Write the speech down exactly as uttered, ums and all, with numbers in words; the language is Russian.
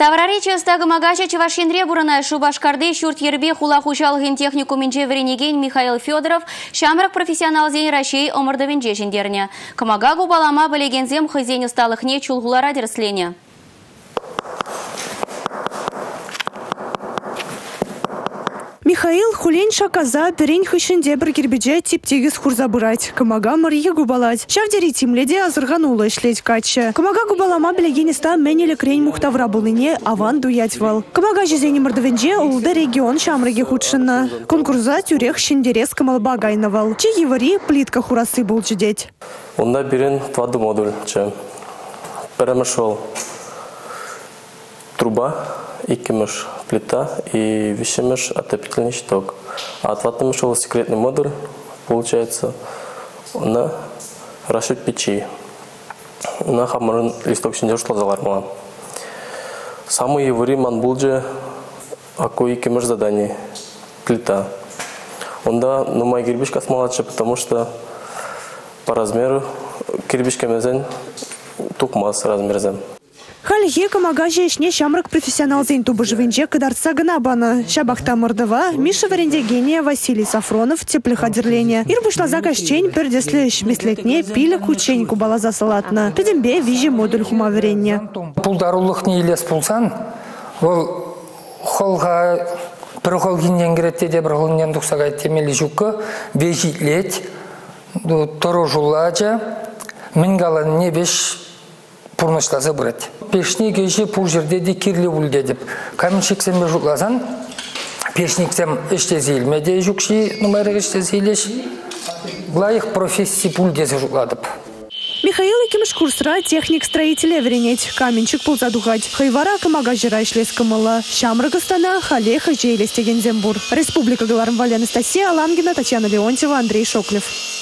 Ставрарече стагы магача Чевашинре бурана Шубашкарды шурт ербе хула хучалгин техникуминче вренеген Михаил Федоров шамрак профессионал зень Рашей омырдовенче жиндерне. Камагагу балама білегензем хызень усталыхне чулгулара дерслене. Михаил хулень шаказа перень хышинде бір кербеже типтегіз хурза бұрать. Камага Мария губалать. Шавдери тимледе азырганула ишлеть кача. Камага губалама білегениста менелі крень мухтавра булыне аван дуятвал. Камага жезени мордовенже улды регион шамрыге худшынна. Конкурза тюрех шиндерес камалба гайнавал. Чи евари плитка хурасы был жидеть. Онда берен тваду модуль. Перемешал труба, икимеш плита и вещемеш отопительный щиток. А отватный мешал секретный модуль, получается, на расчет печи. На хамарин листок шиндер шло залармала. Самый евори манбулже акой икимеш задание плита. Онда ну мой кирбичка смолодше, потому что по размеру кирбичка мезен тукмас размерзем. Халье камага жешне шамрак профессионал зень тубы живенже кадарца ганабана. Шабахта мордова, Миша Варендегения, Василий Сафронов, теплоходерление. Ир вышла за кощень, пердесли шмислетне, пили кучень кубала за салатна. Педембе вижи модуль хумаверенне. Пулдарулых не илес пулсан, вол холга перхолгинен гретте де бірхолгинен дұқсағай темели жүкі, вежитлет, тору жулача, мингалан не беш пурнышлазы бұрат. Пешник еші пул жерде де кирлі үлде деп. Каменшексем бе жұлазан, пешниксем іште зейлмеде жүкші, нұмайрық іште зейлеш, лайық профессии пульдесі жұладып. Михаил икимеш курсра техник строителя веренеть, каменчик пул задугать. Хайвара камага жира ишлес камала. Шамрагастана, халеха жейлес теген зембур. Республика Галармвали Анастасия Алангина, Татьяна Леонтьева, Андрей Шоклев.